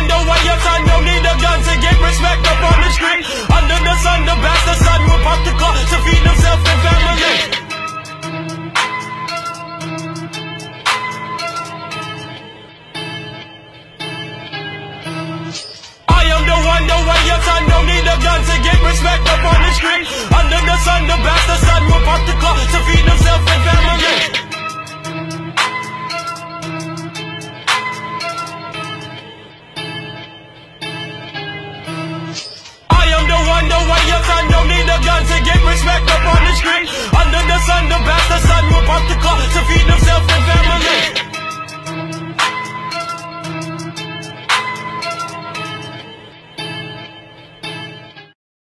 wonder why your son don't need a gun to get respect up on the street. Under the sun, the bastard son will pop the clock to feed himself and family. I am the wonder why your son don't need a gun to get respect up on the street. Under the sun, the bastard son